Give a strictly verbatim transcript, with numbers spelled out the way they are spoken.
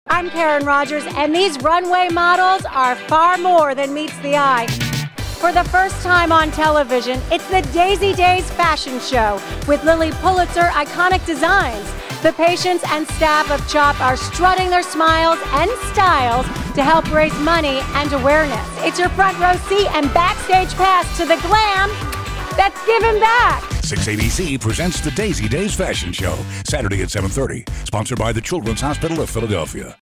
I'm Karen Rogers, and these runway models are far more than meets the eye. For the first time on television, it's the Daisy Days fashion show with Lilly Pulitzer iconic designs. The patients and staff of CHOP are strutting their smiles and styles to help raise money and awareness. It's your front row seat and backstage pass to the glam that's given back. six A B C presents the Daisy Days Fashion Show, Saturday at seven thirty, sponsored by the Children's Hospital of Philadelphia.